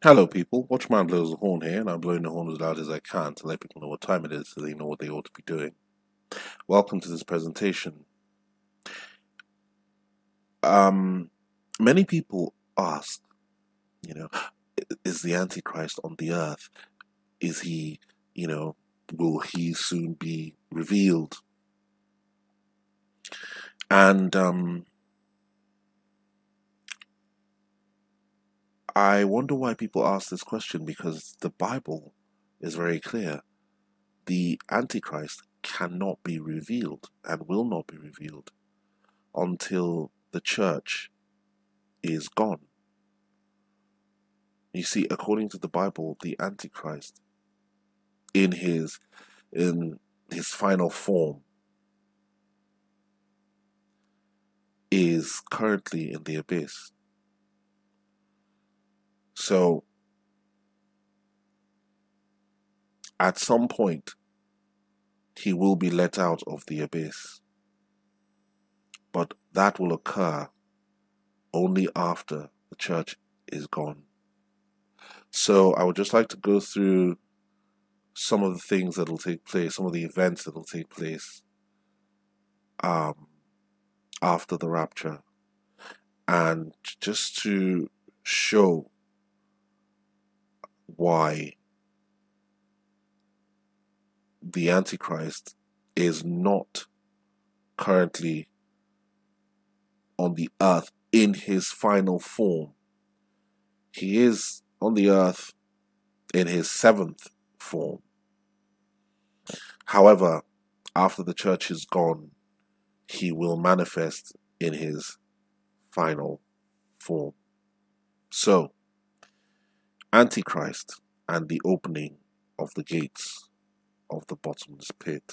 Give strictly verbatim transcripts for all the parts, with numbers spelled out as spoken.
Hello, people. Watchman blows the horn here, and I'm blowing the horn as loud as I can to let people know what time it is so they know what they ought to be doing. Welcome to this presentation. Um, many people ask, you know, is the Antichrist on the earth? Is he, you know, will he soon be revealed? And um, I wonder why people ask this question because the Bible is very clear. The Antichrist cannot be revealed and will not be revealed until the church is gone. You see, according to the Bible, the Antichrist in his in his final form is currently in the abyss. So at some point he will be let out of the abyss. But that will occur only after the church is gone. So I would just like to go through some of the things that will take place, some of the events that will take place um, after the rapture, and just to show why the Antichrist is not currently on the earth in his final form. He is on the earth in his seventh form. However, after the church is gone, he will manifest in his final form. So, Antichrist and the opening of the gates of the bottomless pit.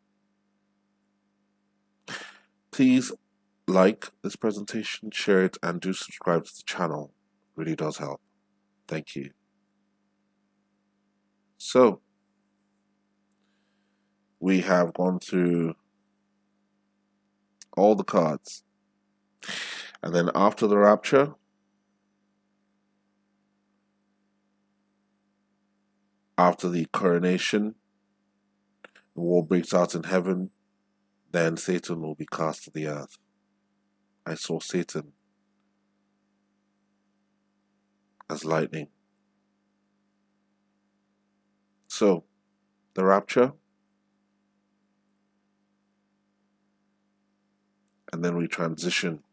Please like this presentation, share it, and do subscribe to the channel. It really does help. Thank you. So, we have gone through all the cards. And then after the rapture, after the coronation, the war breaks out in heaven, then Satan will be cast to the earth. I saw Satan as lightning. So, the rapture, and then we transition.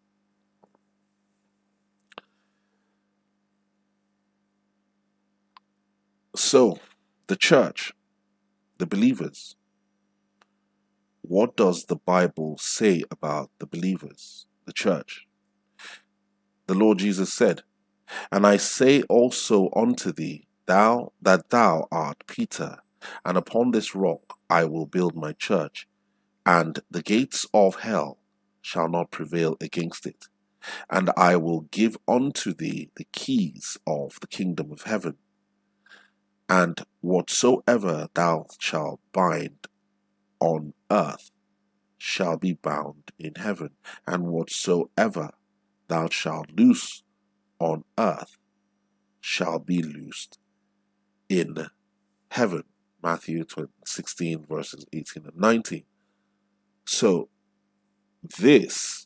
So, the church, the believers, what does the Bible say about the believers, the church? The Lord Jesus said, "And I say also unto thee, thou that thou art Peter, and upon this rock I will build my church, and the gates of hell shall not prevail against it. And I will give unto thee the keys of the kingdom of heaven. And whatsoever thou shalt bind on earth shall be bound in heaven, and whatsoever thou shalt loose on earth shall be loosed in heaven." Matthew sixteen, verses eighteen and nineteen. So this,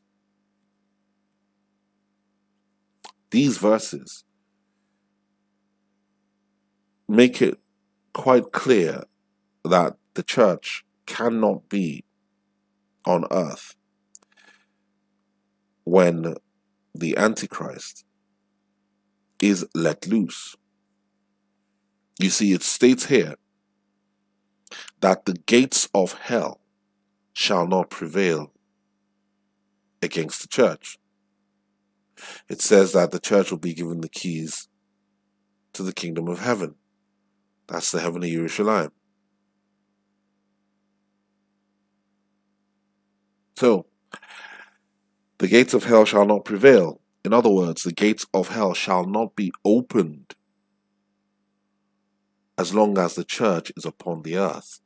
these verses make it quite clear that the church cannot be on earth when the Antichrist is let loose. You see, it states here that the gates of hell shall not prevail against the church. It says that the church will be given the keys to the kingdom of heaven. That's the heavenly Jerusalem. So, the gates of hell shall not prevail. In other words, the gates of hell shall not be opened as long as the church is upon the earth.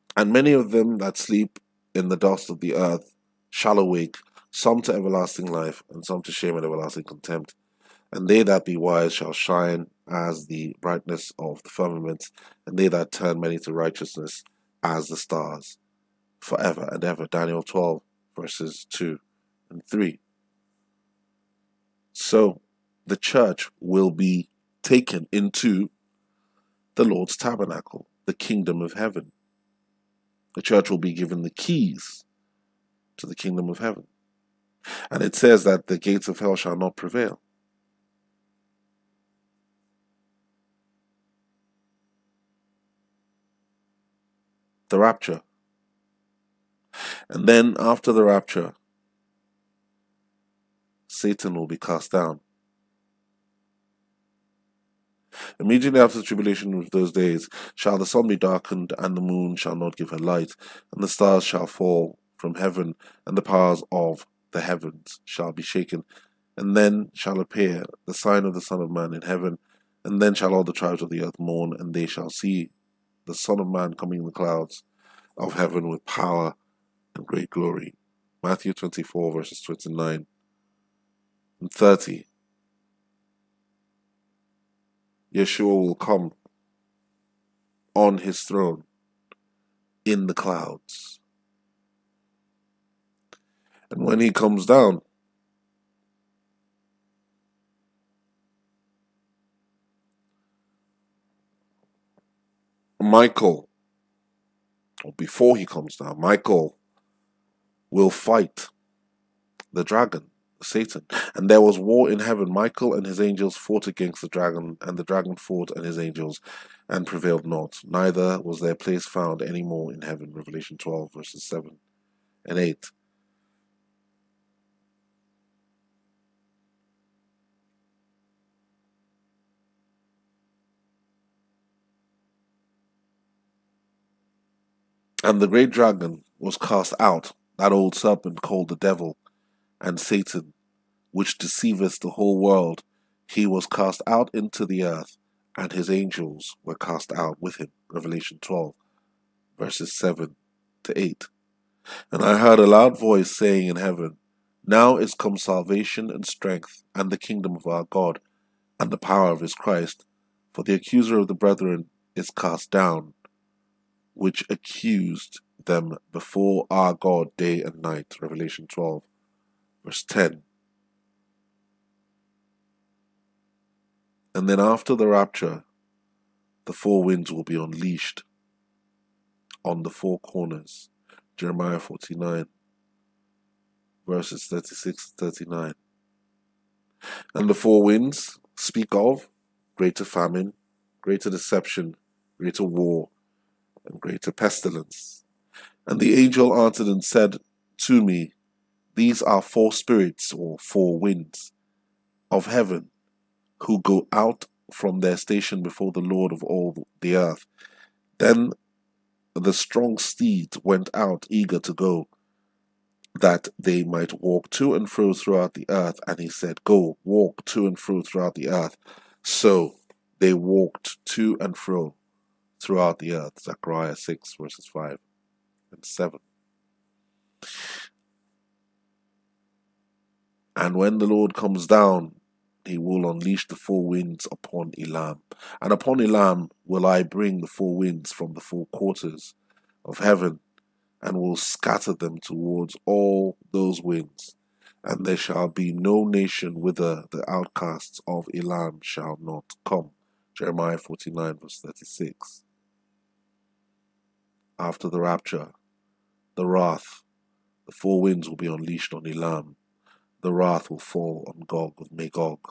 And many of them that sleep in the dust of the earth shall awake, some to everlasting life, and some to shame and everlasting contempt. And they that be wise shall shine as the brightness of the firmament, and they that turn many to righteousness as the stars, forever and ever. Daniel twelve, verses two and three. So the church will be taken into the Lord's tabernacle, the kingdom of heaven. The church will be given the keys to the kingdom of heaven. And it says that the gates of hell shall not prevail. The rapture. And then after the rapture, Satan will be cast down. Immediately after the tribulation of those days shall the sun be darkened, and the moon shall not give her light, and the stars shall fall from heaven, and the powers of the heavens shall be shaken. And then shall appear the sign of the Son of Man in heaven, and then shall all the tribes of the earth mourn, and they shall see the Son of Man coming in the clouds of heaven with power and great glory. Matthew twenty-four, verses twenty-nine and thirty. Yeshua will come on his throne in the clouds. And when he comes down, Michael, or before he comes down, Michael will fight the dragon, Satan. And there was war in heaven. Michael and his angels fought against the dragon, and the dragon fought and his angels, and prevailed not. Neither was their place found any more in heaven. Revelation twelve, verses seven and eight. And the great dragon was cast out, that old serpent called the devil and Satan, which deceiveth the whole world. He was cast out into the earth, and his angels were cast out with him. Revelation twelve, verses seven to eight. And I heard a loud voice saying in heaven, Now is come salvation and strength, and the kingdom of our God, and the power of his Christ. For the accuser of the brethren is cast down, which accused them before our God day and night. Revelation twelve, verse ten. And then after the rapture, the four winds will be unleashed on the four corners. Jeremiah forty-nine, verses thirty-six to thirty-nine. And the four winds speak of greater famine, greater deception, greater war, and greater pestilence. And the angel answered and said to me, These are four spirits, or four winds, of heaven, who go out from their station before the Lord of all the earth. Then the strong steed went out eager to go, that they might walk to and fro throughout the earth. And he said, Go, walk to and fro throughout the earth. So they walked to and fro throughout the earth. Zechariah six, verses five and seven. And when the Lord comes down, he will unleash the four winds upon Elam. And upon Elam will I bring the four winds from the four quarters of heaven, and will scatter them towards all those winds. And there shall be no nation whither the outcasts of Elam shall not come. Jeremiah forty-nine, verse thirty-six. After the rapture, the wrath, the four winds will be unleashed on Elam. The wrath will fall on Gog of Magog.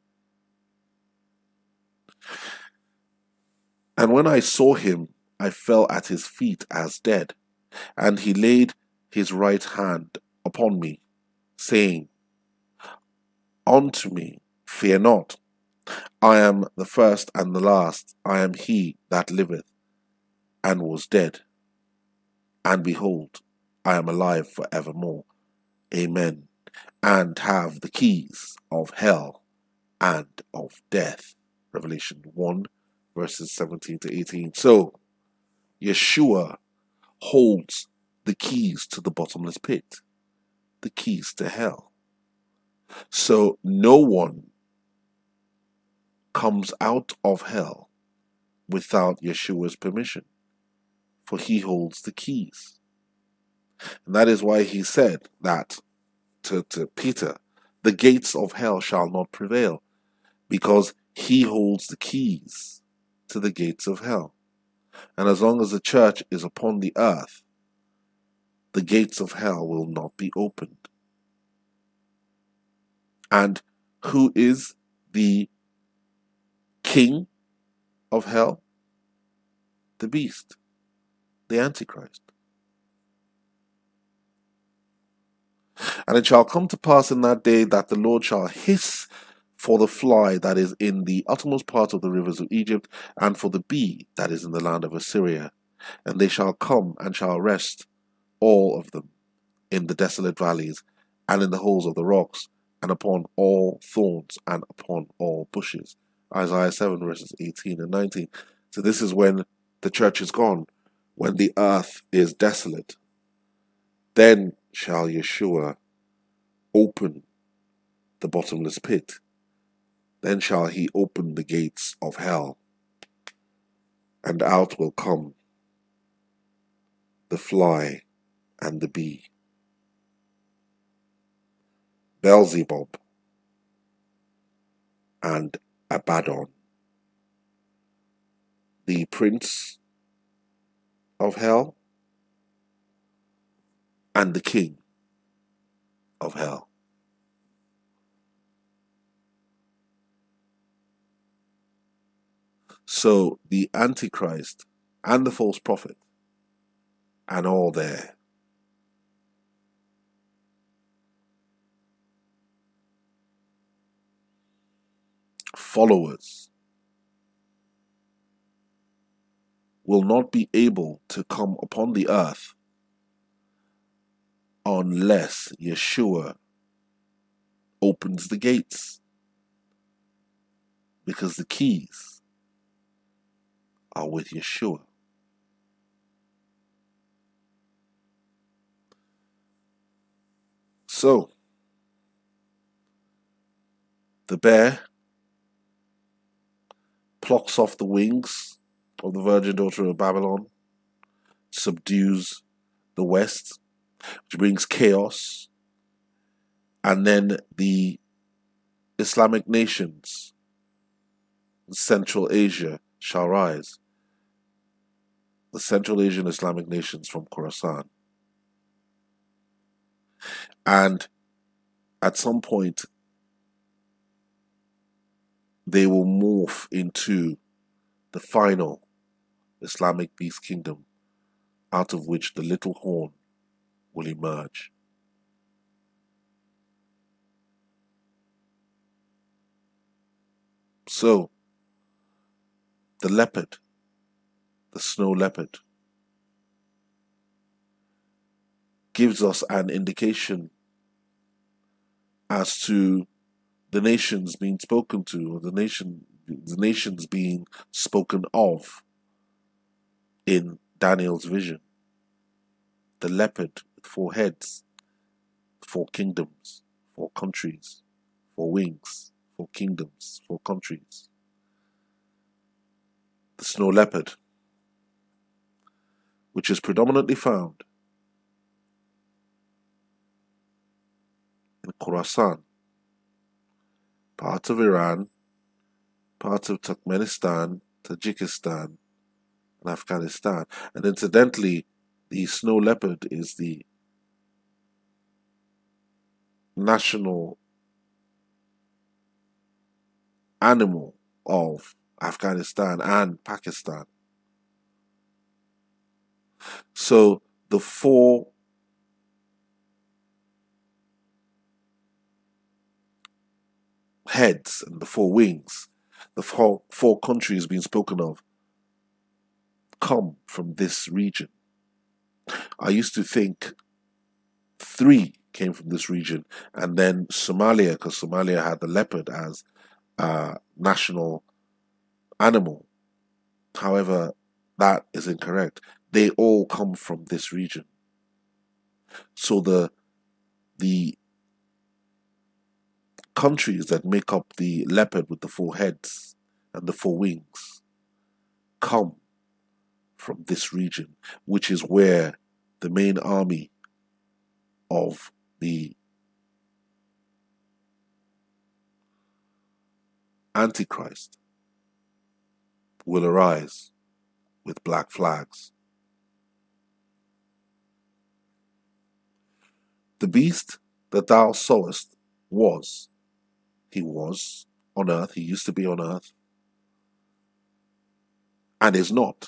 And when I saw him, I fell at his feet as dead. And he laid his right hand upon me, saying unto me, Fear not, I am the first and the last. I am he that liveth and was dead. And behold, I am alive for evermore. Amen. And have the keys of hell and of death. Revelation one, verses seventeen to eighteen. So, Yeshua holds the keys to the bottomless pit, the keys to hell. So no one comes out of hell without Yeshua's permission, for he holds the keys. And that is why he said that to, to Peter, the gates of hell shall not prevail, because he holds the keys to the gates of hell. And as long as the church is upon the earth, the gates of hell will not be opened. And who is the king of hell? The beast, the Antichrist. And it shall come to pass in that day that the Lord shall hiss for the fly that is in the uttermost part of the rivers of Egypt, and for the bee that is in the land of Assyria. And they shall come and shall rest, all of them, in the desolate valleys, and in the holes of the rocks, and upon all thorns, and upon all bushes. Isaiah seven verses eighteen and nineteen. So this is when the church is gone, when the earth is desolate. Then shall Yeshua open the bottomless pit. Then shall he open the gates of hell, and out will come the fly and the bee. Beelzebub and Abaddon, the prince of hell and the king of hell. So the Antichrist and the false prophet and all their followers will not be able to come upon the earth unless Yeshua opens the gates, because the keys are with Yeshua. So, the bear plucks off the wings of the virgin daughter of Babylon, subdues the west, which brings chaos, and then the Islamic nations in Central Asia shall rise. The Central Asian Islamic nations from Khorasan. And at some point, they will morph into the final Islamic beast kingdom, out of which the little horn will emerge. So, the leopard, the snow leopard, gives us an indication as to the nations being spoken to, or the nation, the nations being spoken of in Daniel's vision. The leopard with four heads, four kingdoms, four countries, four wings, four kingdoms, four countries. The snow leopard, which is predominantly found in Khorasan, part of Iran, part of Turkmenistan, Tajikistan, and Afghanistan. And incidentally, the snow leopard is the national animal of Afghanistan and Pakistan. So the four heads and the four wings, the four, four countries being spoken of, come from this region. I used to think three came from this region, and then Somalia, because Somalia had the leopard as a national animal. However, that is incorrect. They all come from this region. So the the countries that make up the leopard with the four heads and the four wings come from this region, which is where the main army of the Antichrist will arise with black flags. The beast that thou sawest was, he was on earth, he used to be on earth, and is not,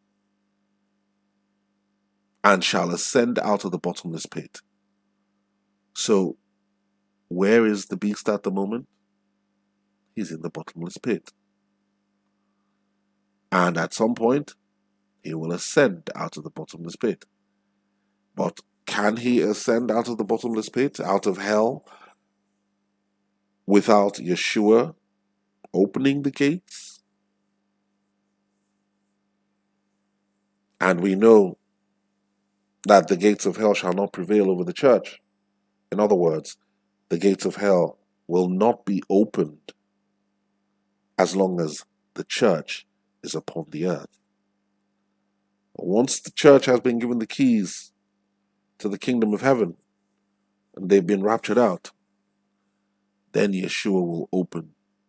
and shall ascend out of the bottomless pit. So, where is the beast at the moment? He's in the bottomless pit. And at some point, he will ascend out of the bottomless pit. But can he ascend out of the bottomless pit, out of hell, without Yeshua opening the gates? And we know that the gates of hell shall not prevail over the church. In other words, the gates of hell will not be opened as long as the church is upon the earth. Once the church has been given the keys to the kingdom of heaven and they've been raptured out, then Yeshua will open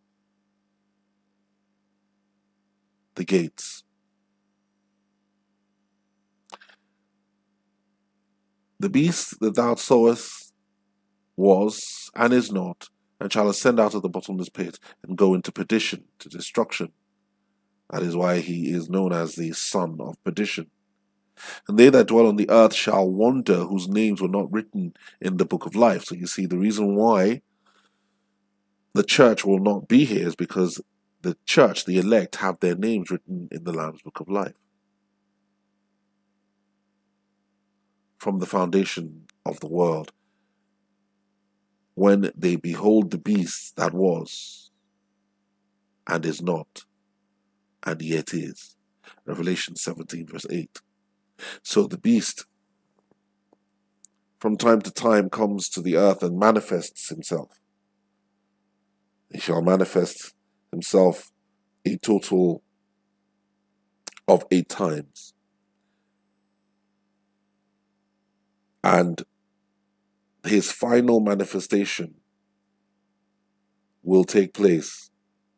the gates. The beast that thou sawest was and is not, and shall ascend out of the bottomless pit and go into perdition, to destruction. That is why he is known as the son of perdition. And they that dwell on the earth shall wonder, whose names were not written in the book of life. So you see, the reason why the church will not be here is because the church, the elect, have their names written in the Lamb's book of life. From the foundation of the world, when they behold the beast that was, and is not, and yet is. Revelation seventeen verse eight. So the beast from time to time comes to the earth and manifests himself. He shall manifest himself a total of eight times. And his final manifestation will take place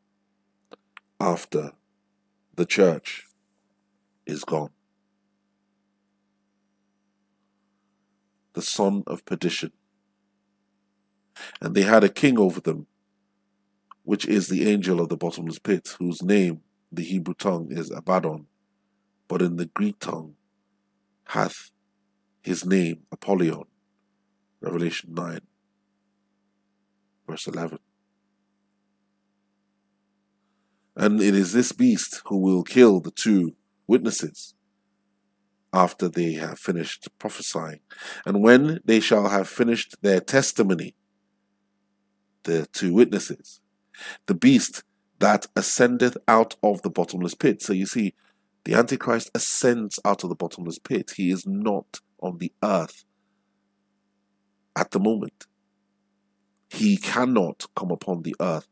after the church is gone. The son of perdition. And they had a king over them, which is the angel of the bottomless pit, whose name, the Hebrew tongue, is Abaddon, but in the Greek tongue hath his name Apollyon. Revelation nine, verse eleven. And it is this beast who will kill the two witnesses after they have finished prophesying. And when they shall have finished their testimony, the two witnesses, the beast that ascendeth out of the bottomless pit. So you see, the Antichrist ascends out of the bottomless pit. He is not on the earth at the moment. He cannot come upon the earth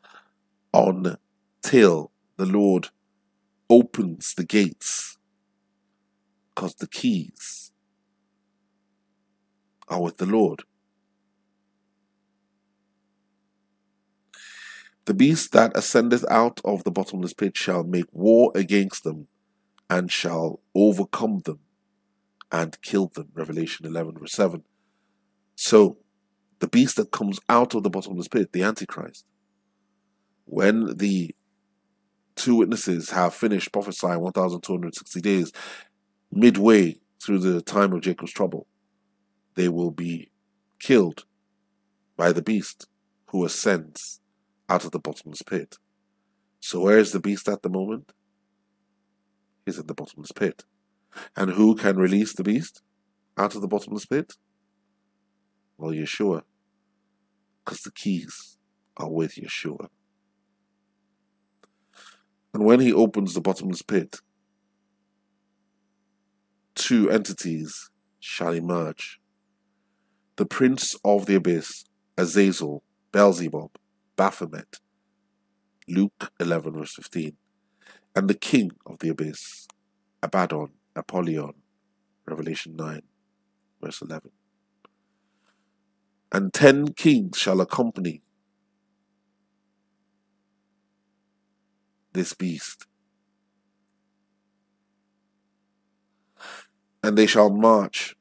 until the Lord opens the gates, because the keys are with the Lord. The beast that ascendeth out of the bottomless pit shall make war against them, and shall overcome them, and kill them. Revelation eleven verse seven. So, the beast that comes out of the bottomless pit, the Antichrist, when the two witnesses have finished prophesying one thousand two hundred sixty days, midway through the time of Jacob's trouble, they will be killed by the beast who ascends out of the bottomless pit. So where is the beast at the moment? He's in the bottomless pit. And who can release the beast out of the bottomless pit? Well, Yeshua, because the keys are with Yeshua. And when he opens the bottomless pit, two entities shall emerge. The prince of the abyss, Azazel, Beelzebub, Baphomet, Luke eleven verse fifteen, and the king of the abyss, Abaddon, Apollyon, Revelation nine verse eleven. And ten kings shall accompany this beast, and they shall march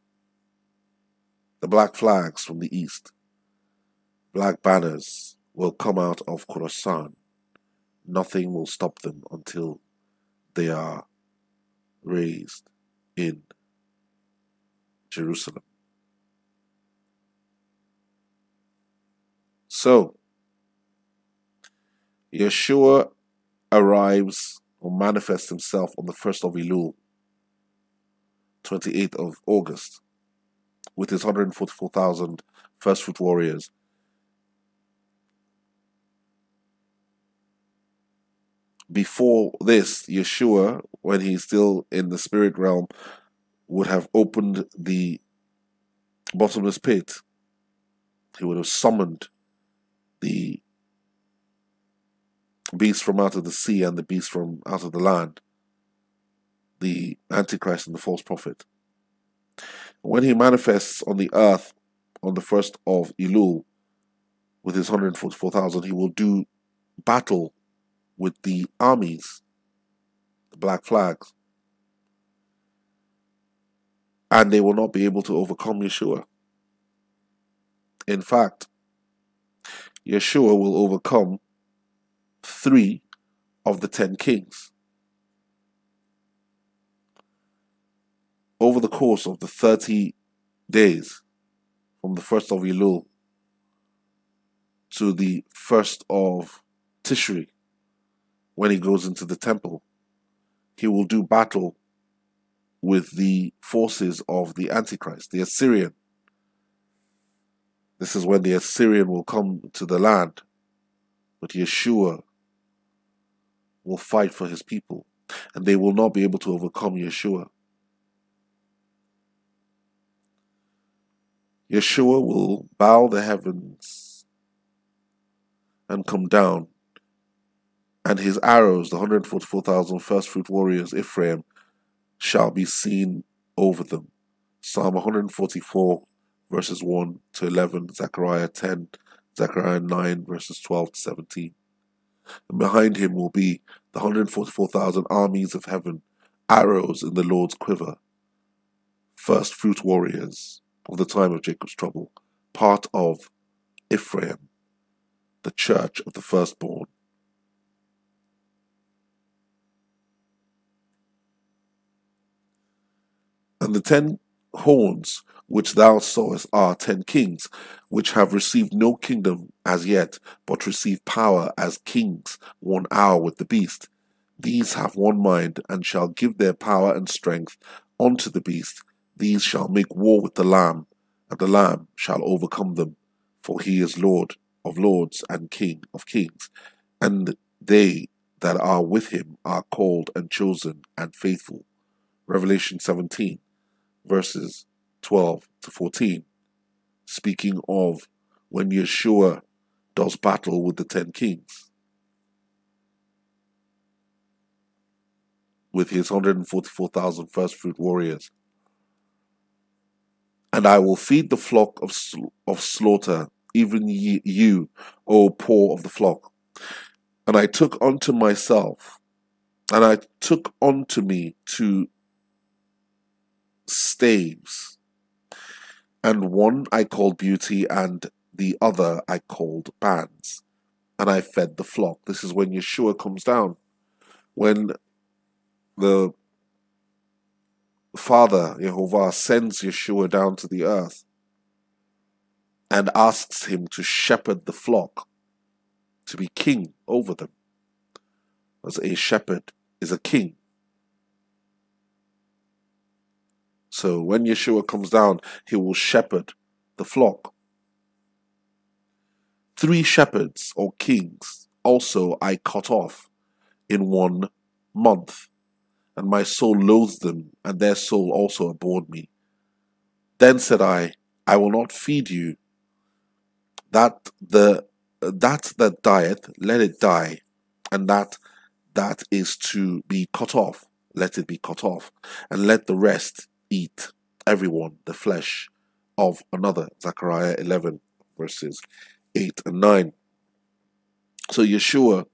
the black flags from the east. Black banners will come out of Khorasan. Nothing will stop them until they are raised in Jerusalem. So, Yeshua arrives or manifests himself on the first of Elul, twenty-eighth of August, with his one hundred forty-four thousand first fruit warriors. Before this, Yeshua, when he's still in the spirit realm, would have opened the bottomless pit. He would have summoned the beast from out of the sea and the beast from out of the land, the Antichrist and the false prophet. When he manifests on the earth on the first of Elul with his one hundred forty-four thousand, he will do battle with the armies, the black flags, and they will not be able to overcome Yeshua. In fact, Yeshua will overcome three of the ten kings. Over the course of the thirty days, from the first of Elul to the first of Tishri, when he goes into the temple, he will do battle with the forces of the Antichrist, the Assyrian. This is when the Assyrian will come to the land, but Yeshua will fight for his people, and they will not be able to overcome Yeshua. Yeshua will bow the heavens and come down, and his arrows, the one hundred forty-four thousand first fruit warriors, Ephraim, shall be seen over them. Psalm one hundred forty-four, verses one to eleven, Zechariah ten, Zechariah nine, verses twelve to seventeen. And behind him will be the one hundred forty-four thousand armies of heaven, arrows in the Lord's quiver, first fruit warriors of the time of Jacob's trouble, part of Ephraim, the church of the firstborn. And the ten horns which thou sawest are ten kings, which have received no kingdom as yet, but receive power as kings one hour with the beast. These have one mind, and shall give their power and strength unto the beast. These shall make war with the Lamb, and the Lamb shall overcome them, for he is Lord of lords and King of kings. And they that are with him are called and chosen and faithful. Revelation seventeen, verses twelve to fourteen, speaking of when Yeshua does battle with the ten kings, with his one hundred forty-four thousand first fruit warriors. And I will feed the flock of, sl of slaughter, even ye, you, O poor of the flock. And I took unto myself, and I took unto me two staves, and one I called beauty, and the other I called bands. And I fed the flock. This is when Yeshua comes down, when the Father, Yehovah, sends Yeshua down to the earth and asks him to shepherd the flock, to be king over them, as a shepherd is a king. So when Yeshua comes down, he will shepherd the flock. Three shepherds or kings also I cut off in one month, and my soul loathed them, and their soul also abhorred me. Then said I, I will not feed you. That the that that dieth, let it die, and that that is to be cut off, let it be cut off, and let the rest eat, everyone, the flesh of another. Zechariah eleven, verses eight and nine. So Yeshua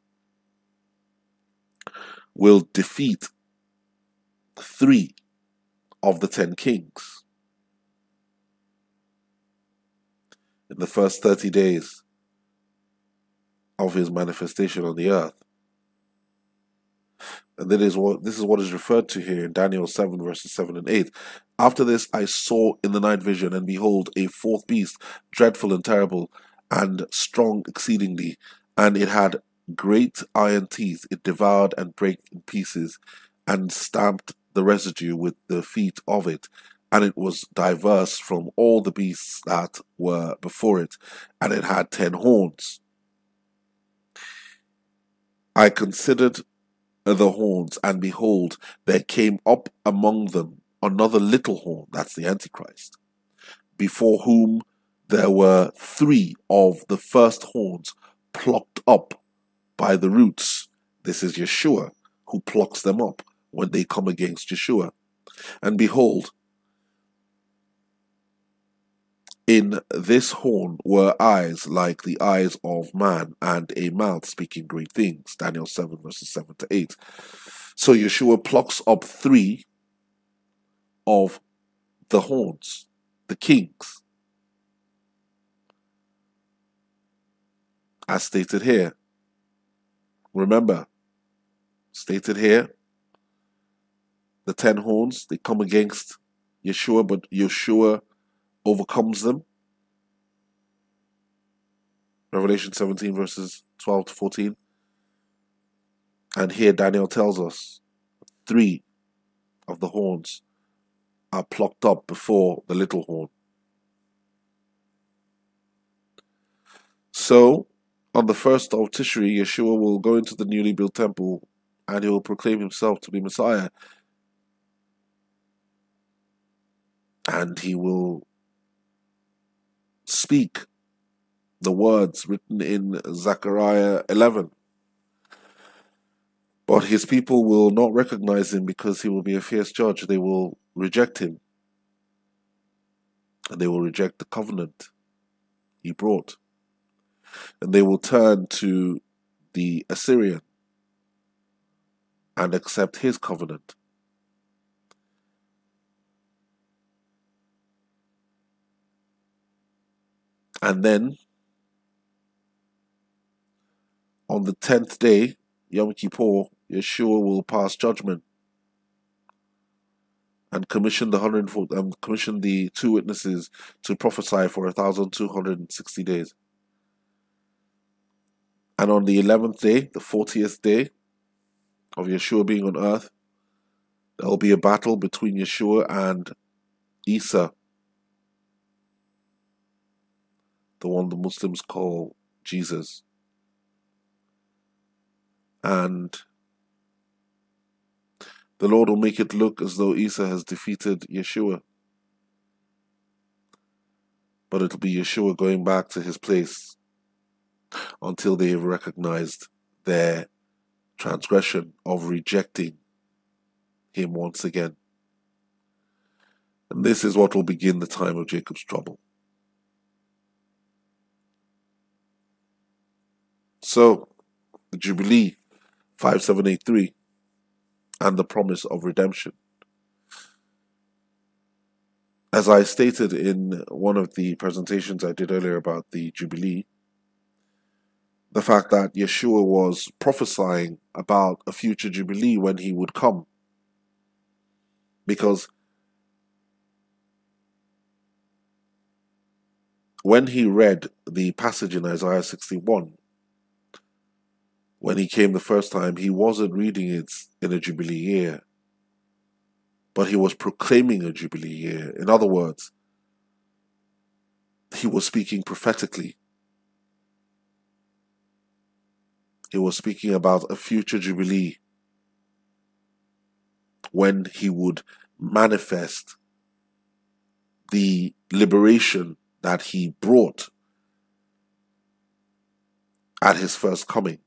will defeat three of the ten kings in the first thirty days of his manifestation on the earth. And that is what this is what is referred to here in Daniel seven, verses seven and eight. After this I saw in the night vision, and behold, a fourth beast, dreadful and terrible, and strong exceedingly, and it had great iron teeth. It devoured and brake in pieces, and stamped the residue with the feet of it. And it was diverse from all the beasts that were before it, and it had ten horns. I considered the horns, and behold, there came up among them another little horn, that's the Antichrist, before whom there were three of the first horns plucked up by the roots. This is Yeshua, who plucks them up when they come against Yeshua. And behold, in this horn were eyes like the eyes of man, and a mouth speaking great things. Daniel seven, verses seven to eight. So Yeshua plucks up three of the horns, the kings, as stated here. Remember, stated here, the ten horns, they come against Yeshua, but Yeshua overcomes them. Revelation seventeen, verses twelve to fourteen. And here Daniel tells us three of the horns are plucked up before the little horn. So, on the first of Tishri, Yeshua will go into the newly built temple, and he will proclaim himself to be Messiah. And he will speak the words written in Zechariah eleven. But his people will not recognize him, because he will be a fierce judge. They will reject him. And they will reject the covenant he brought. And they will turn to the Assyrian and accept his covenant. And then, on the tenth day, Yom Kippur, Yeshua will pass judgment and commission the hundred um, commission the two witnesses to prophesy for a thousand two hundred and sixty days. And on the eleventh day, the fortieth day of Yeshua being on earth, there will be a battle between Yeshua and Isa, the one the Muslims call Jesus. And the Lord will make it look as though Isa has defeated Yeshua. But it'll be Yeshua going back to his place until they have recognized their transgression of rejecting him once again. And this is what will begin the time of Jacob's trouble. So, the Jubilee five seven eight three and the promise of redemption. As I stated in one of the presentations I did earlier about the Jubilee, the fact that Yeshua was prophesying about a future Jubilee when he would come. Because when he read the passage in Isaiah sixty-one, when he came the first time, he wasn't reading it in a Jubilee year, but he was proclaiming a Jubilee year. In other words, he was speaking prophetically. He was speaking about a future Jubilee. when he would manifest the liberation that he brought at his first coming.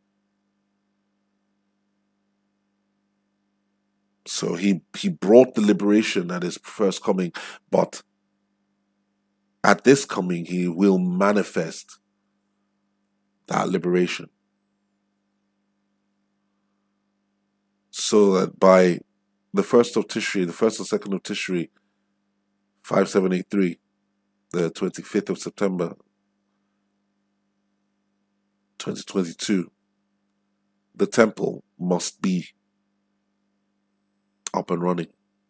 So he, he brought the liberation at his first coming, but at this coming he will manifest that liberation. So that by the first of Tishri, the first or second of Tishri, five seven eight three, the twenty-fifth of September, twenty twenty-two, the temple must be up and running.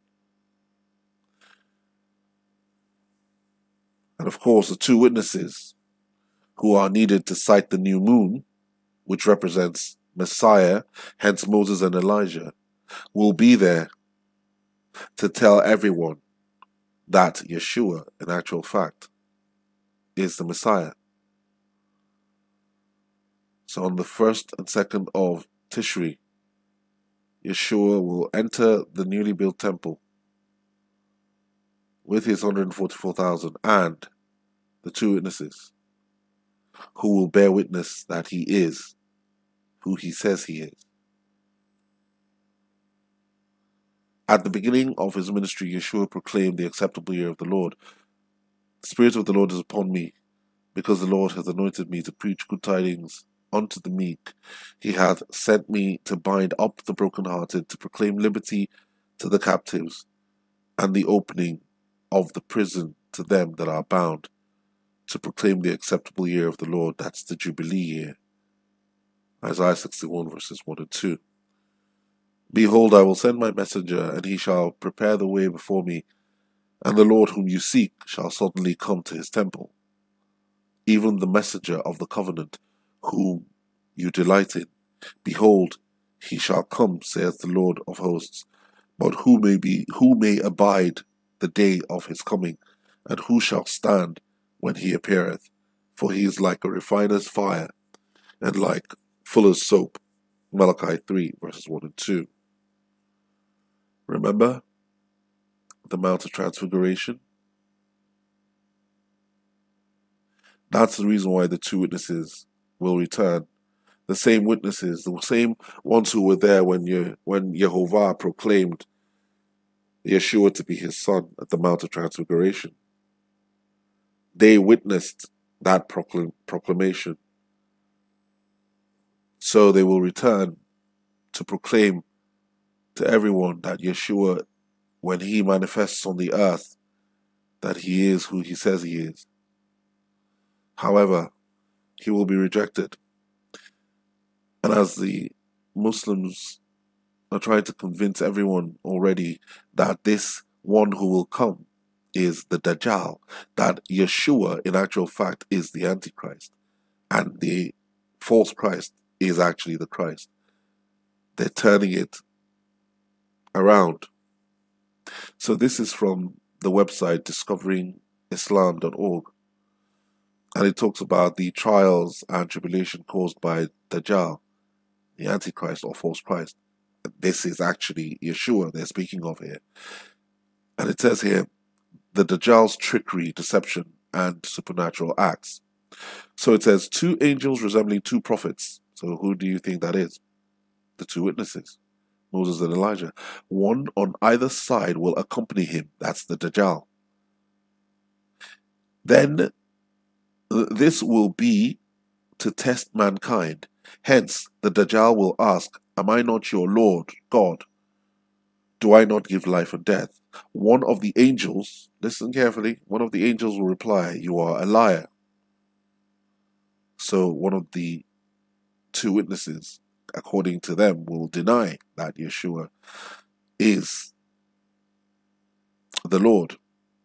And of course, the two witnesses who are needed to sight the new moon, which represents Messiah, hence Moses and Elijah, will be there to tell everyone that Yeshua, in actual fact, is the Messiah. So on the first and second of Tishri, Yeshua will enter the newly built temple with his one hundred forty-four thousand and the two witnesses who will bear witness that he is who he says he is. At the beginning of his ministry, Yeshua proclaimed the acceptable year of the Lord. The Spirit of the Lord is upon me, because the Lord hath anointed me to preach good tidings unto the meek. He hath sent me to bind up the brokenhearted, to proclaim liberty to the captives, and the opening of the prison to them that are bound, to proclaim the acceptable year of the Lord. That's the Jubilee year. Isaiah sixty-one verses one and two. Behold, I will send my messenger, and he shall prepare the way before me, and the Lord whom you seek shall suddenly come to his temple, even the messenger of the covenant, whom you delight in. Behold, he shall come, saith the Lord of hosts. But who may be, who may abide the day of his coming, and who shall stand when he appeareth? For he is like a refiner's fire, and like fuller's soap. Malachi three verses one and two. Remember the Mount of Transfiguration? That's the reason why the two witnesses will return. The same witnesses, the same ones who were there when you, when Yehovah proclaimed Yeshua to be his son at the Mount of Transfiguration. They witnessed that proclam proclamation. So they will return to proclaim to everyone that Yeshua, when he manifests on the earth, that he is who he says he is. However, he will be rejected. And as the Muslims are trying to convince everyone already that this one who will come is the Dajjal, that Yeshua, in actual fact, is the Antichrist, and the false Christ is actually the Christ. They're turning it around. So this is from the website discovering islam dot org. And it talks about the trials and tribulation caused by Dajjal, the Antichrist or false Christ. This is actually Yeshua they're speaking of here. And it says here, the Dajjal's trickery, deception, and supernatural acts. So it says, two angels resembling two prophets. So who do you think that is? The two witnesses, Moses and Elijah. One on either side will accompany him. That's the Dajjal. Then this will be to test mankind. Hence, the Dajjal will ask, am I not your Lord, God? Do I not give life and death? One of the angels, listen carefully, one of the angels will reply, you are a liar. So one of the two witnesses, according to them, will deny that Yeshua is the Lord.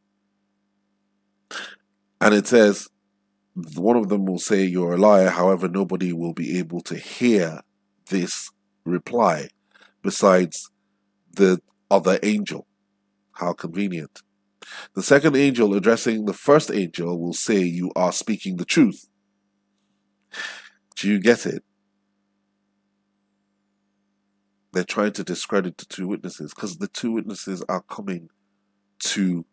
And it says, one of them will say, you're a liar. However, nobody will be able to hear this reply besides the other angel. How convenient. The second angel addressing the first angel will say, you are speaking the truth. Do you get it? they're trying to discredit the two witnesses because the two witnesses are coming to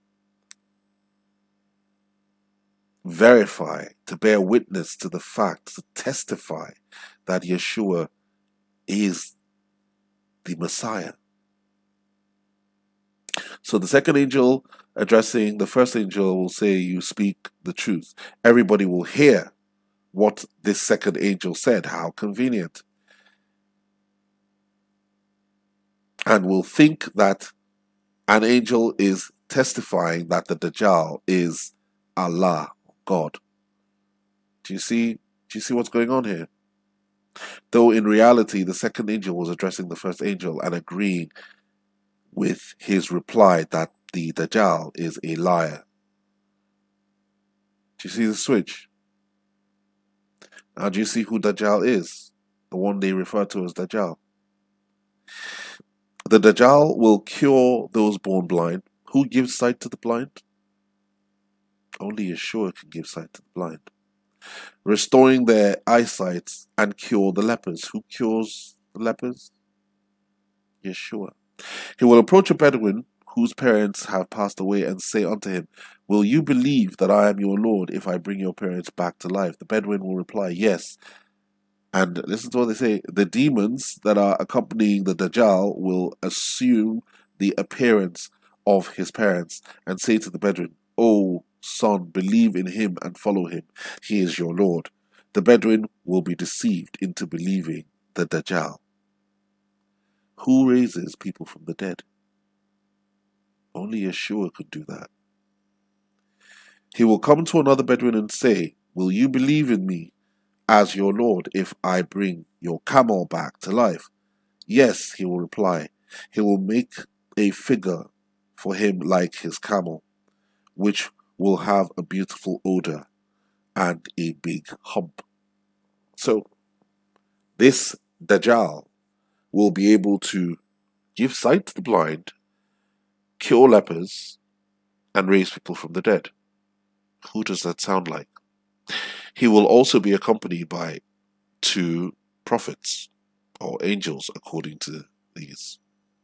verify, to bear witness to the fact, to testify that Yeshua is the Messiah. So the second angel addressing the first angel will say, you speak the truth. Everybody will hear what this second angel said. How convenient. And will think that an angel is testifying that the Dajjal is Allah, God. Do you see? Do you see what's going on here? Though in reality, the second angel was addressing the first angel and agreeing with his reply that the Dajjal is a liar. Do you see the switch? Now, do you see who Dajjal is? The one they refer to as Dajjal. The Dajjal will cure those born blind. Who gives sight to the blind? Only Yeshua can give sight to the blind. Restoring their eyesight and cure the lepers. Who cures the lepers? Yeshua. He will approach a Bedouin whose parents have passed away and say unto him, will you believe that I am your Lord if I bring your parents back to life? The Bedouin will reply, yes. And listen to what they say. The demons that are accompanying the Dajjal will assume the appearance of his parents and say to the Bedouin, O son, believe in him and follow him. He is your Lord. The Bedouin will be deceived into believing the Dajjal. Who raises people from the dead? Only Yeshua could do that. He will come to another Bedouin and say, will you believe in me as your Lord if I bring your camel back to life? Yes, he will reply. He will make a figure for him like his camel, which will have a beautiful odor and a big hump. So, this Dajjal will be able to give sight to the blind, cure lepers, and raise people from the dead. Who does that sound like? He will also be accompanied by two prophets or angels, according to these.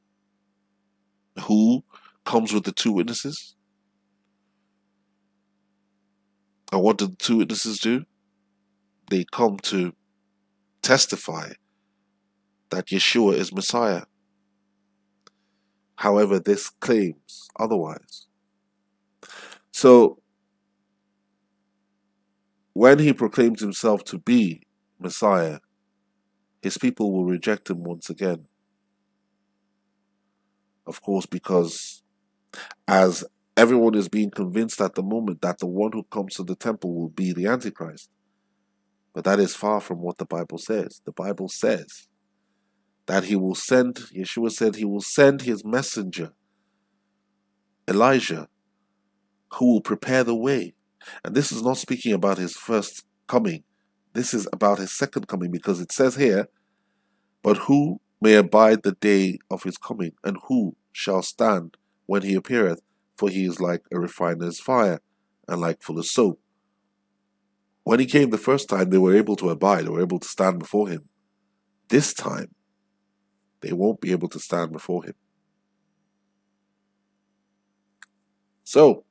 Who comes with the two witnesses? And what do the two witnesses do? They come to testify that Yeshua is Messiah. However, this claims otherwise. So, when he proclaims himself to be Messiah, his people will reject him once again. Of course, because as everyone is being convinced at the moment that the one who comes to the temple will be the Antichrist. But that is far from what the Bible says. The Bible says that he will send, Yeshua said he will send his messenger, Elijah, who will prepare the way. And this is not speaking about his first coming. This is about his second coming, because it says here, but who may abide the day of his coming, and who shall stand when he appeareth? For he is like a refiner's fire, and like fuller's soap. When he came the first time, they were able to abide, they were able to stand before him. This time, they won't be able to stand before him. So,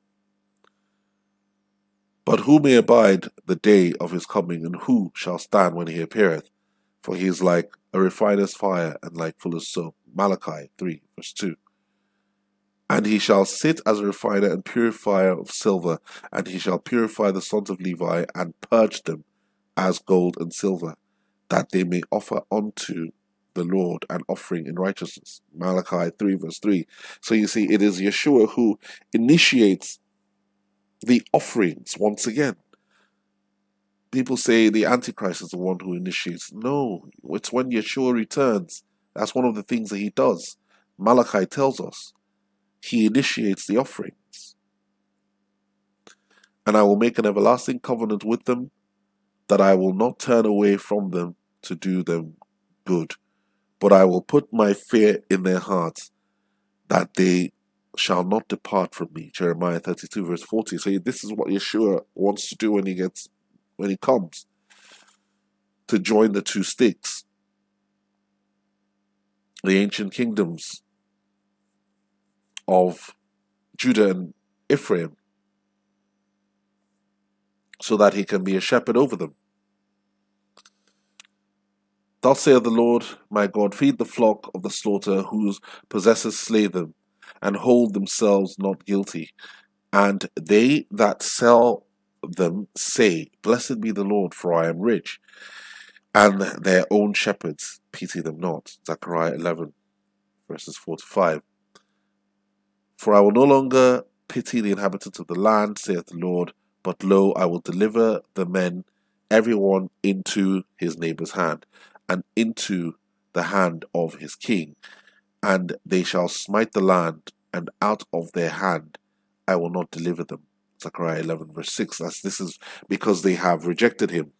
but who may abide the day of his coming, and who shall stand when he appeareth? For he is like a refiner's fire, and like fuller's soap. Malachi three, verse two. And he shall sit as a refiner and purifier of silver, and he shall purify the sons of Levi, and purge them as gold and silver, that they may offer unto the Lord an offering in righteousness. Malachi three, verse three. So you see, it is Yeshua who initiates the offerings once again. People say the Antichrist is the one who initiates. No, it's when Yeshua returns. That's one of the things that he does. Malachi tells us he initiates the offerings. And I will make an everlasting covenant with them, that I will not turn away from them to do them good, but I will put my fear in their hearts, that they shall not depart from me. Jeremiah thirty-two, verse forty. So this is what Yeshua wants to do when he gets, when he comes, to join the two sticks. the ancient kingdoms of Judah and Ephraim, so that he can be a shepherd over them. Thus saith the Lord my God, feed the flock of the slaughter, whose possessors slay them, and hold themselves not guilty. And they that sell them say, Blessed be the Lord, for I am rich. And their own shepherds pity them not. Zechariah eleven, verses four to five. For I will no longer pity the inhabitants of the land, saith the Lord, but lo, I will deliver the men, every one into his neighbour's hand, and into the hand of his king. And they shall smite the land, and out of their hand I will not deliver them. Zechariah eleven, verse six. That's, this is because they have rejected him,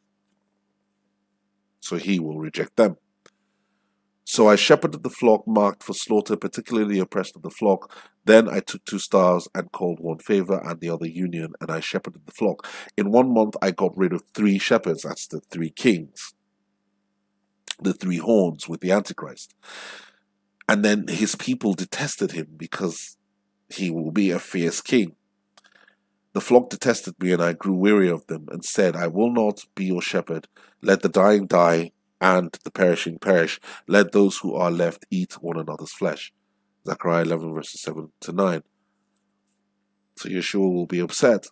so he will reject them. So I shepherded the flock marked for slaughter, particularly the oppressed of the flock. Then I took two stars and called one favor and the other union, and I shepherded the flock. In one month I got rid of three shepherds, that's the three kings, the three horns with the Antichrist. And then his people detested him because he will be a fierce king. The flock detested me, and I grew weary of them, and said, I will not be your shepherd. Let the dying die, and the perishing perish. Let those who are left eat one another's flesh. Zechariah eleven, verses seven to nine. So Yeshua will be upset.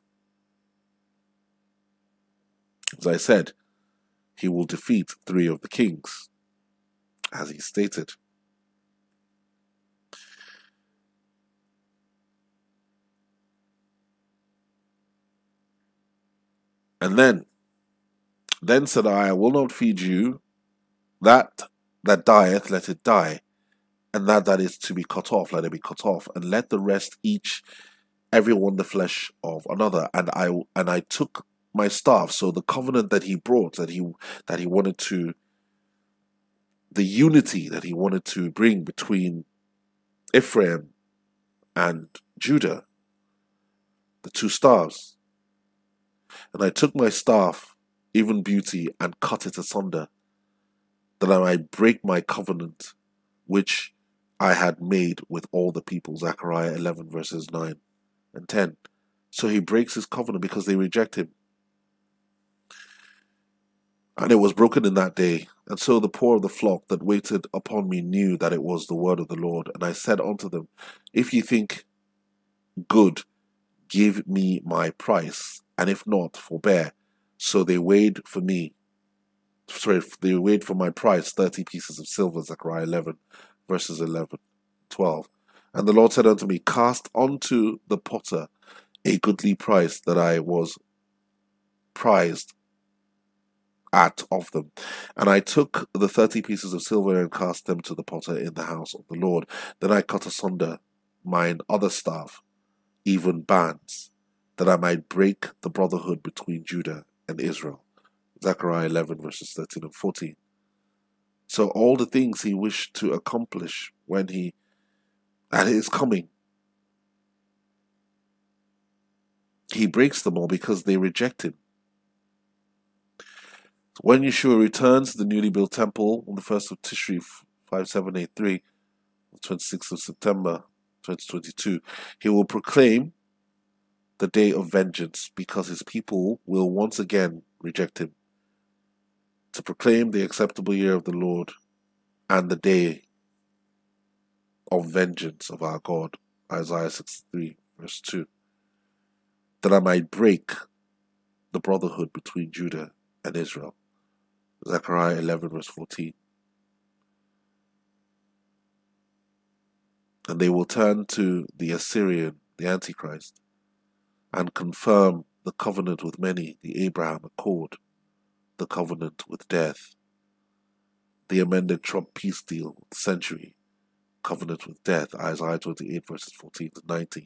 As I said, he will defeat three of the kings, as he stated. And then, then said I, I will not feed you. That that dieth, let it die, and that that is to be cut off, let it be cut off, and let the rest each, every one the flesh of another. And I and I took my staff. So the covenant that he brought, that he that he wanted to, the unity that he wanted to bring between Ephraim and Judah, the two stars. And I took my staff, even beauty, and cut it asunder, that I might break my covenant, which I had made with all the people. Zechariah eleven, verses nine and ten. So he breaks his covenant because they reject him. And it was broken in that day. And so the poor of the flock that waited upon me knew that it was the word of the Lord. And I said unto them, If ye think good, give me my price, and if not, forbear. So they weighed for me, sorry, they weighed for my price thirty pieces of silver. Zechariah eleven, verses eleven, twelve. And the Lord said unto me, Cast unto the potter a goodly price that I was prized at of them. And I took the thirty pieces of silver and cast them to the potter in the house of the Lord. Then I cut asunder mine other staff, even bands, that I might break the brotherhood between Judah and Israel. Zechariah eleven, verses thirteen and fourteen. So all the things he wished to accomplish when he, at his coming, he breaks them all because they reject him. When Yeshua returns to the newly built temple on the first of Tishri five seven eight three, the twenty-sixth of September twenty twenty-two, he will proclaim the day of vengeance because his people will once again reject him, to proclaim the acceptable year of the Lord and the day of vengeance of our God. Isaiah sixty-three, verse two. That I might break the brotherhood between Judah and Israel. Zechariah eleven, verse fourteen. And they will turn to the Assyrian, the Antichrist, and confirm the covenant with many, the Abraham Accord, the covenant with death, the amended Trump peace deal with the century, covenant with death, Isaiah twenty-eight, verses fourteen to nineteen.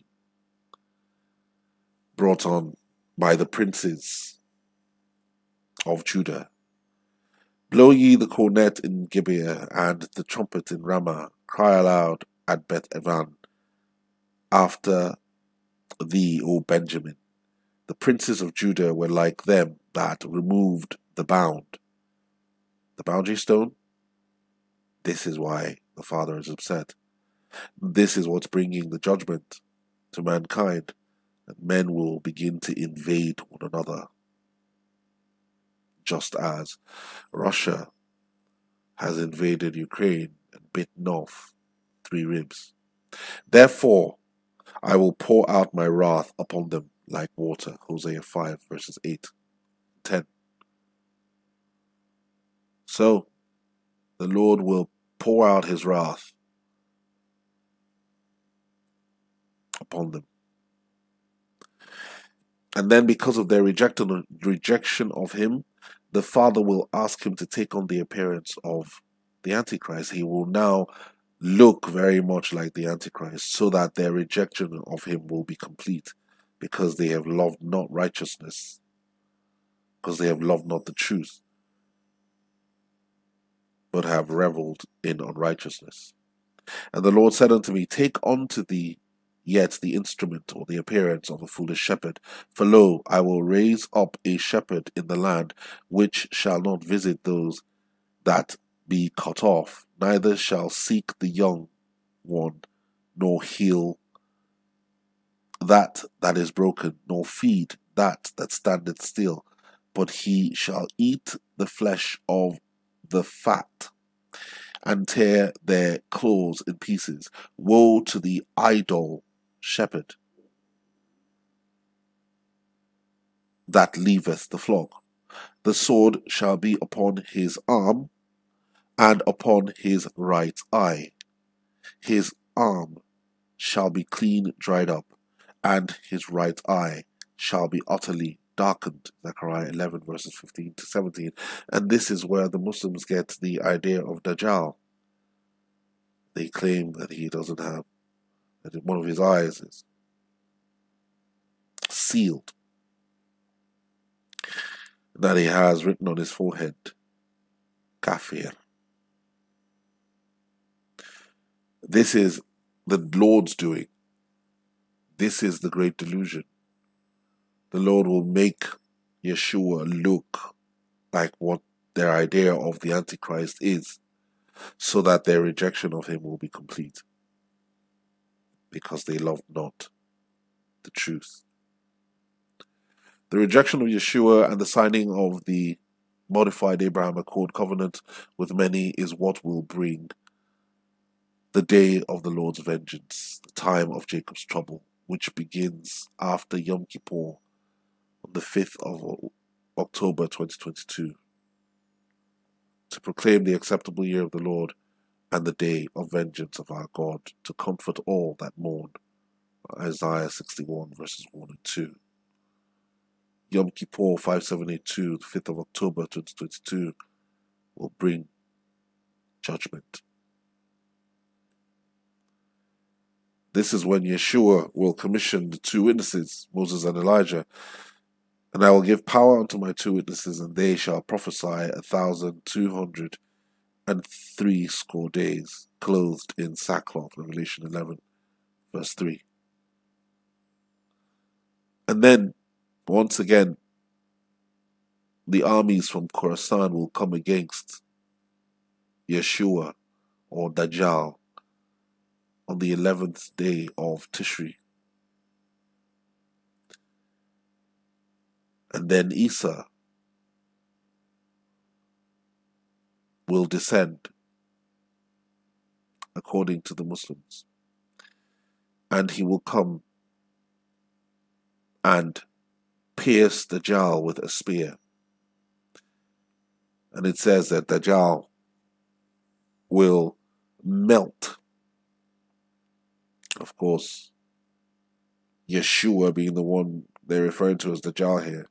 Brought on by the princes of Judah. Blow ye the cornet in Gibeah, and the trumpet in Ramah. Cry aloud at Beth Evan. After thee, O Benjamin. The princes of Judah were like them that removed the bound. The boundary stone? This is why The Father is upset. This is what's bringing the judgment to mankind, and men will begin to invade one another, just as Russia has invaded Ukraine and bitten off three ribs. Therefore, I will pour out my wrath upon them like water. Hosea five, verses eight and ten. So, the Lord will pour out his wrath upon them. And then, because of their rejection rejection of him, the Father will ask him to take on the appearance of the Antichrist. He will now look very much like the Antichrist, so that their rejection of him will be complete, because they have loved not righteousness, because they have loved not the truth, but have reveled in unrighteousness. And the Lord said unto me, Take unto thee yet the instrument or the appearance of a foolish shepherd. For lo, I will raise up a shepherd in the land, which shall not visit those that be cut off, neither shall seek the young one, nor heal that that is broken, nor feed that that standeth still, but he shall eat the flesh of the fat, and tear their claws in pieces. Woe to the idle shepherd that leaveth the flock. The sword shall be upon his arm, and upon his right eye. His arm shall be clean dried up, and his right eye shall be utterly darkened. Zechariah eleven, verses fifteen to seventeen. And this is where the Muslims get the idea of Dajjal. They claim that he doesn't have, that one of his eyes is sealed, that he has written on his forehead, Kafir. This is the Lord's doing. This is the great delusion. The Lord will make Yeshua look like what their idea of the Antichrist is, so that their rejection of him will be complete, because they loved not the truth. The rejection of Yeshua and the signing of the modified Abraham Accord covenant with many is what will bring the day of the Lord's vengeance, the time of Jacob's trouble, which begins after Yom Kippur on the fifth of October twenty twenty-two, to proclaim the acceptable year of the Lord and the day of vengeance of our God, to comfort all that mourn. Isaiah sixty-one, verses one and two. Yom Kippur five seven eight two, the fifth of October twenty twenty-two, will bring judgment. This is when Yeshua will commission the two witnesses, Moses and Elijah. And I will give power unto my two witnesses, and they shall prophesy a thousand two hundred and three score days, clothed in sackcloth. Revelation eleven, verse three. And then, once again, the armies from Khorasan will come against Yeshua, or Dajjal, on the eleventh day of Tishri. And then Isa will descend, according to the Muslims. And he will come and pierce Dajjal with a spear. And it says that Dajjal will melt. Of course, Yeshua being the one they're referring to as Dajjal here.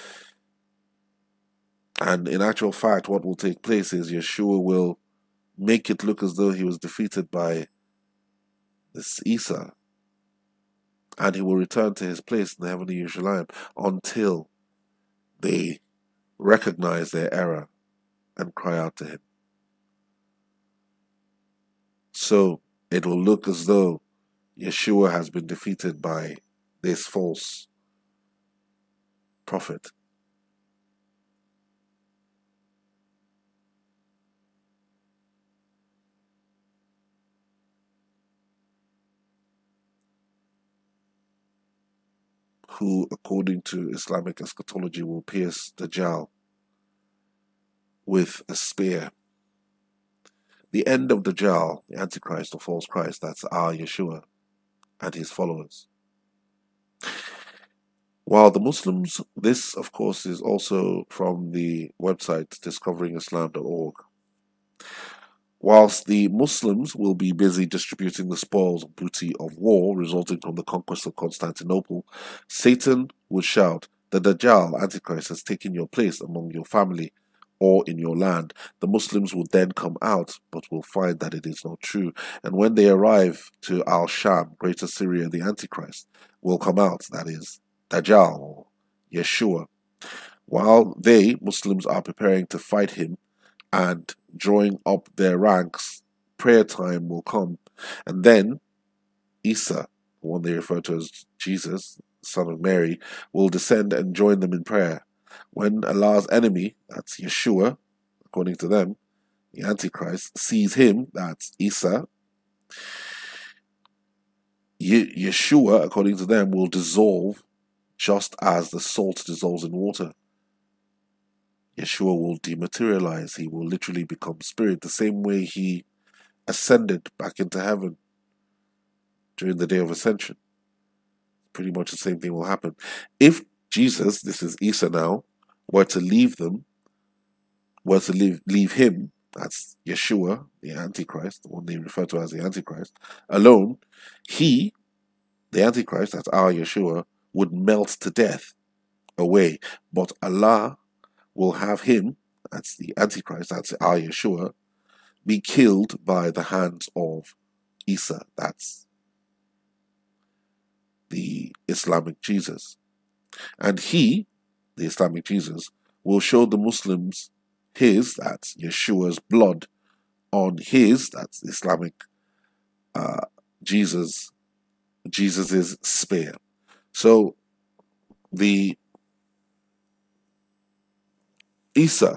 And in actual fact, what will take place is Yeshua will make it look as though he was defeated by this Isa, and he will return to his place in the heavenly Yerushalayim until they recognize their error and cry out to him. So it will look as though Yeshua has been defeated by this false prophet. who, according to Islamic eschatology, will pierce Dajjal with a spear. The end of Dajjal, the Antichrist or false Christ, that's our Yeshua and his followers. While the Muslims, this of course is also from the website discovering islam dot org. Whilst the Muslims will be busy distributing the spoils and booty of war resulting from the conquest of Constantinople, Satan would shout, "The Dajjal, Antichrist, has taken your place among your family or in your land." The Muslims will then come out, but will find that it is not true. And when they arrive to Al-Sham, Greater Syria, the Antichrist will come out, that is, Dajjal or Yeshua. While they, Muslims, are preparing to fight him and drawing up their ranks, prayer time will come. And then Isa, the one they refer to as Jesus, son of Mary, will descend and join them in prayer. When Allah's enemy, that's Yeshua, according to them, the Antichrist, sees him, that's Isa, Ye Yeshua, according to them, will dissolve just as the salt dissolves in water. Yeshua will dematerialize. He will literally become spirit, the same way he ascended back into heaven during the day of ascension. Pretty much the same thing will happen. If Jesus, this is Isa now, were to leave them, were to leave, leave him, that's Yeshua, the Antichrist, the one they refer to as the Antichrist, alone, he, the Antichrist, that's our Yeshua, would melt to death away. But Allah will have him, that's the Antichrist, that's our Yeshua, be killed by the hands of Isa, that's the Islamic Jesus. And he, the Islamic Jesus, will show the Muslims his, that's Yeshua's blood, on his, that's Islamic uh, Jesus, Jesus's spear. So the Isa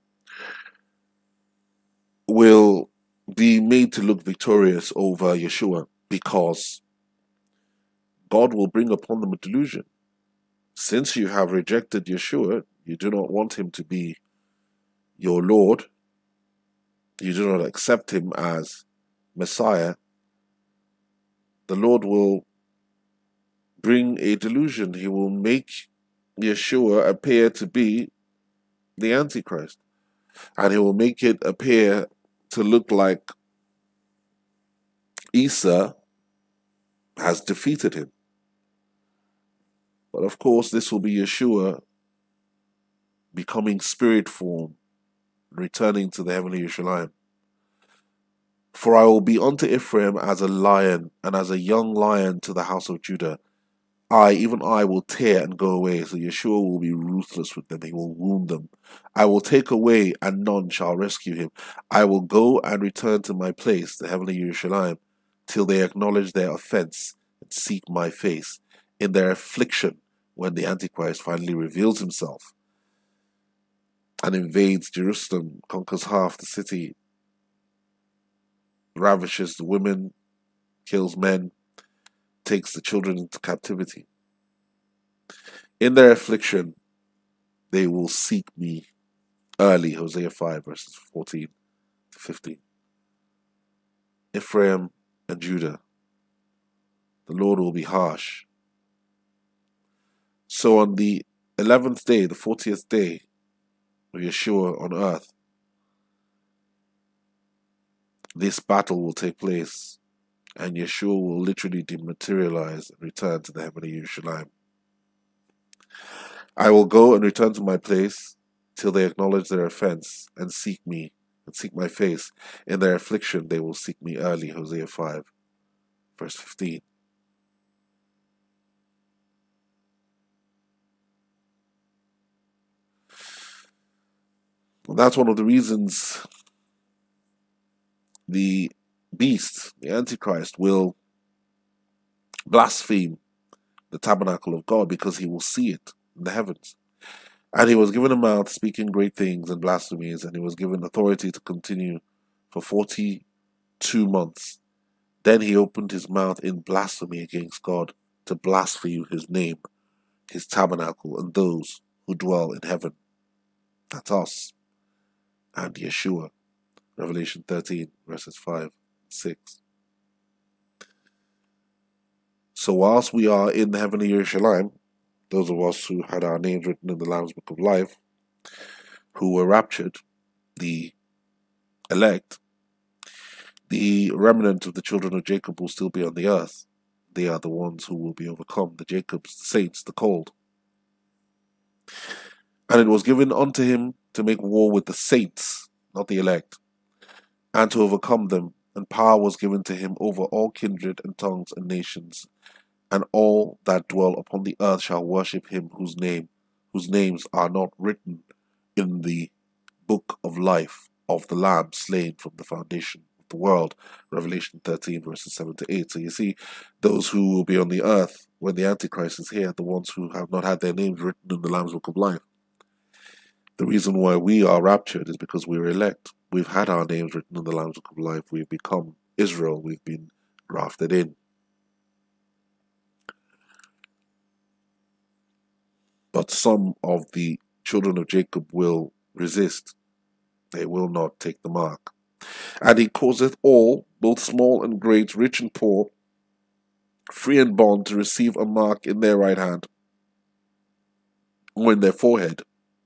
will be made to look victorious over Yeshua because God will bring upon them a delusion. Since you have rejected Yeshua, you do not want him to be your Lord, you do not accept him as Messiah, the Lord will bring a delusion. He will make Yeshua appear to be the Antichrist. And he will make it appear to look like Isa has defeated him. But of course, this will be Yeshua becoming spirit form, returning to the heavenly Yerushalayim. For I will be unto Ephraim as a lion, and as a young lion to the house of Judah. I, even I, will tear and go away. So Yeshua will be ruthless with them. He will wound them. I will take away, and none shall rescue him. I will go and return to my place, the heavenly Yerushalayim, till they acknowledge their offense and seek my face. In their affliction, when the Antichrist finally reveals himself and invades Jerusalem, conquers half the city, ravishes the women, kills men, takes the children into captivity. In their affliction, they will seek me early. Hosea five, verses fourteen to fifteen. Ephraim and Judah, the Lord will be harsh. So on the eleventh day, the fortieth day of Yeshua on earth, this battle will take place, and Yeshua will literally dematerialize and return to the heavenly Yerushalayim. I will go and return to my place till they acknowledge their offense and seek me, and seek my face. In their affliction they will seek me early. Hosea five, verse fifteen. And that's one of the reasons the beast, the Antichrist, will blaspheme the tabernacle of God, because he will see it in the heavens. And he was given a mouth speaking great things and blasphemies, and he was given authority to continue for forty-two months. Then he opened his mouth in blasphemy against God, to blaspheme his name. his tabernacle, and those who dwell in heaven. That's us and Yeshua. Revelation thirteen, verses five and six. So whilst we are in the heavenly Yerushalayim, those of us who had our names written in the Lamb's Book of Life, who were raptured, the elect, the remnant of the children of Jacob will still be on the earth. They are the ones who will be overcome, the Jacobs, the saints, the called. And it was given unto him to make war with the saints, not the elect, and to overcome them, and power was given to him over all kindred and tongues and nations, and all that dwell upon the earth shall worship him whose name, whose names are not written in the book of life of the Lamb slain from the foundation of the world. Revelation thirteen, verses seven to eight. So you see, those who will be on the earth when the Antichrist is here, the ones who have not had their names written in the Lamb's Book of Life. The reason why we are raptured is because we're elect. We've had our names written in the Lamb's Book of Life. We've become Israel. We've been grafted in. But some of the children of Jacob will resist. They will not take the mark. And he causeth all, both small and great, rich and poor, free and bond, to receive a mark in their right hand or in their forehead,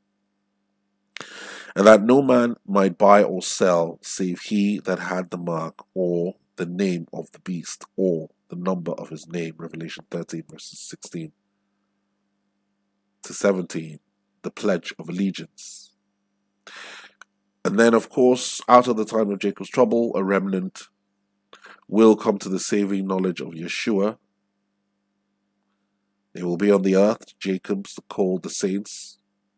and that no man might buy or sell save he that had the mark, or the name of the beast, or the number of his name. Revelation thirteen, verses sixteen to seventeen, the pledge of allegiance. And then, of course, out of the time of Jacob's trouble, a remnant will come to the saving knowledge of Yeshua. They will be on the earth, Jacob's, the called, the saints.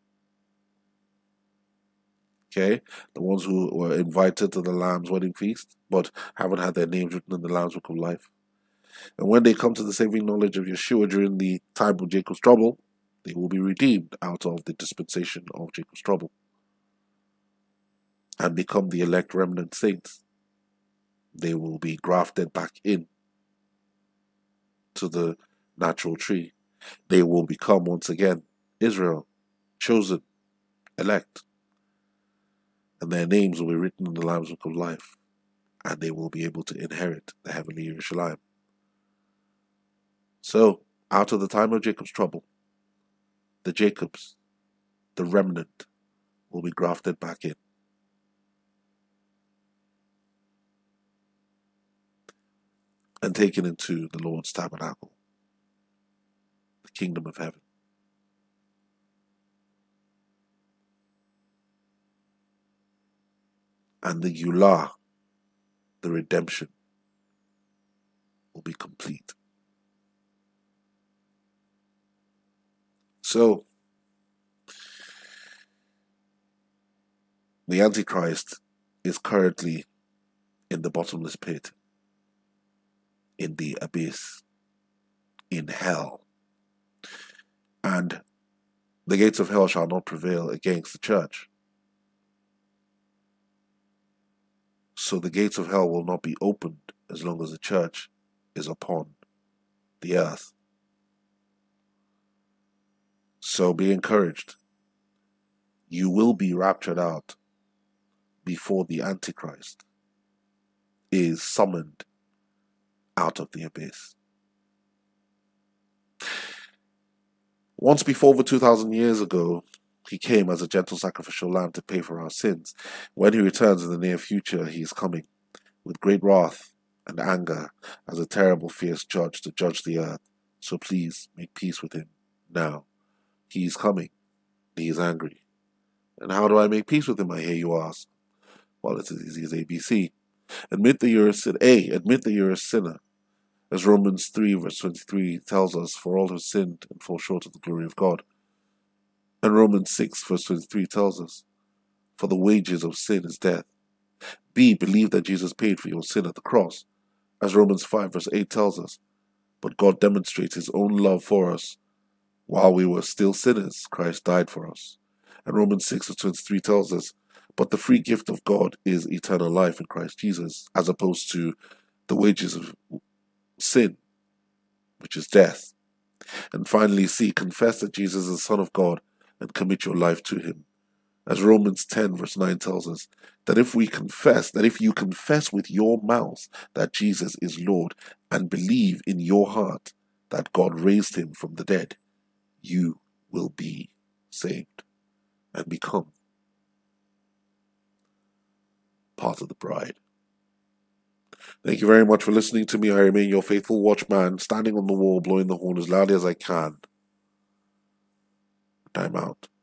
Okay, the ones who were invited to the Lamb's wedding feast, but haven't had their names written in the Lamb's Book of Life. And when they come to the saving knowledge of Yeshua during the time of Jacob's trouble, they will be redeemed out of the dispensation of Jacob's trouble and become the elect remnant saints. They will be grafted back in to the natural tree. They will become once again Israel, chosen, elect. And their names will be written in the Lamb's Book of Life, and they will be able to inherit the heavenly Yerushalayim. So, out of the time of Jacob's trouble, the Jacobs, the remnant, will be grafted back in. And taken into the Lord's tabernacle, the kingdom of heaven. And the Yulah, the redemption, will be complete. So, the Antichrist is currently in the bottomless pit, in the abyss, in hell. And the gates of hell shall not prevail against the church. So the gates of hell will not be opened as long as the church is upon the earth. So be encouraged. You will be raptured out before the Antichrist is summoned out of the abyss. Once before, over two thousand years ago, he came as a gentle sacrificial lamb to pay for our sins. When he returns in the near future, he is coming with great wrath and anger as a terrible, fierce judge to judge the earth. So please make peace with him now. He is coming. He is angry. And how do I make peace with him, I hear you ask? Well, it's as easy as A B C. Admit that you're a sinner. A. Admit that you're a sinner. As Romans three, verse twenty-three tells us, for all have sinned and fall short of the glory of God. And Romans six, verse twenty-three tells us, for the wages of sin is death. B. Believe that Jesus paid for your sin at the cross. As Romans five, verse eight tells us, but God demonstrates his own love for us. While we were still sinners, Christ died for us. And Romans six, verse twenty-three tells us, but the free gift of God is eternal life in Christ Jesus, as opposed to the wages of sin, which is death. And finally, C, confess that Jesus is the Son of God and commit your life to him. As Romans ten verse nine tells us, that if we confess, that if you confess with your mouth that Jesus is Lord and believe in your heart that God raised him from the dead, you will be saved and become part of the bride. Thank you very much for listening to me. I remain your faithful watchman, standing on the wall, blowing the horn as loudly as I can. I'm out.